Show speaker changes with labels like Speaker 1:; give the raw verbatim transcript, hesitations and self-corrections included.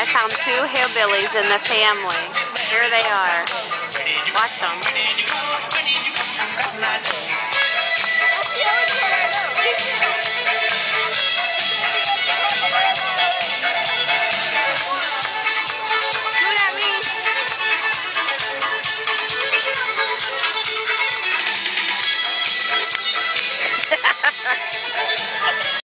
Speaker 1: I found two hillbillies in the family. Here they are. Watch them.